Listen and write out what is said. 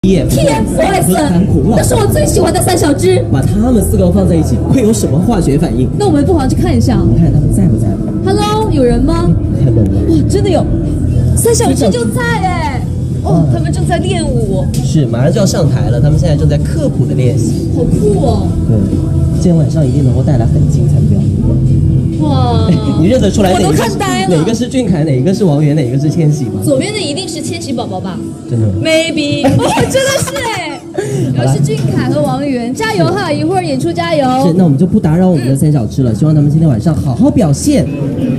TFBOYS，那是我最喜欢的三小只。 把他们4个放在一起，会有什么化学反应？ 那我们不妨去看一下。 我们看他们在不在 ？Hello， 有人吗？ 太冷了。 哇，真的有，3小只就在哎。哦，他们正在练舞。 是，马上就要上台了，他们现在正在刻苦的练习。 好酷哦。 对，今天晚上一定能够带来很精彩的表演。 哇， 你认得出来我都看呆了， 哪个是俊凯，哪一个是王源，哪一个是千玺吗？ 左边的一定是千玺宝宝吧？ 真的吗 ？Maybe， 哦，真的是哎，然后是俊凯和王源，加油哈！一会儿演出加油。 是，那我们就不打扰我们的3小只了，希望他们今天晚上好好表现。